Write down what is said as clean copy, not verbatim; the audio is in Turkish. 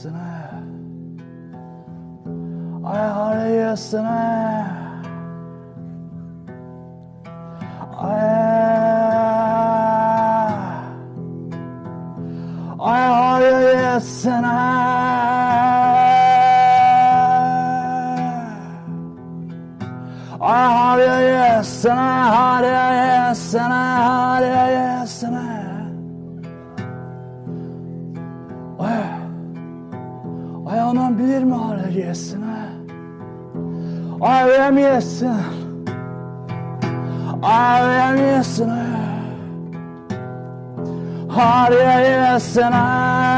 yesene. Ay hale yesene. Ay hale yesene. Ay hale yesene, hale yesene, hale yesene. Ay anam bilir mi hale yesene? Ay öyle yesin? Ay öyle yesene? Hale yesene.